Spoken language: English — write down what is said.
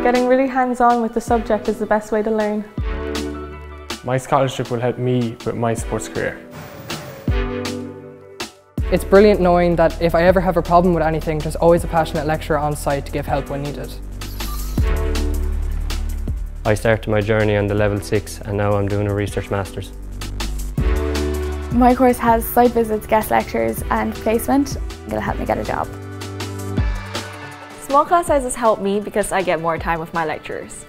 Getting really hands-on with the subject is the best way to learn. My scholarship will help me with my sports career. It's brilliant knowing that if I ever have a problem with anything, there's always a passionate lecturer on site to give help when needed. I started my journey on the level 6 and now I'm doing a research masters. My course has site visits, guest lectures and placement. It'll help me get a job. Small class sizes help me because I get more time with my lecturers.